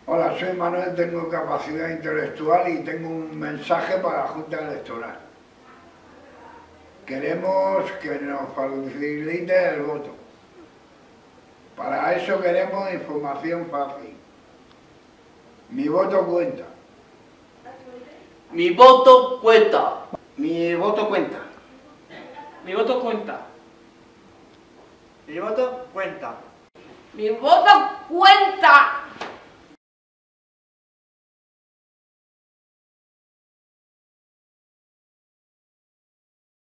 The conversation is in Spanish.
Hola, soy Manuel, tengo capacidad intelectual y tengo un mensaje para la Junta Electoral. Queremos que nos facilite el voto. Para eso queremos información fácil. Mi voto cuenta. Mi voto cuenta. Mi voto cuenta. Mi voto cuenta. Mi voto cuenta. Mi voto cuenta.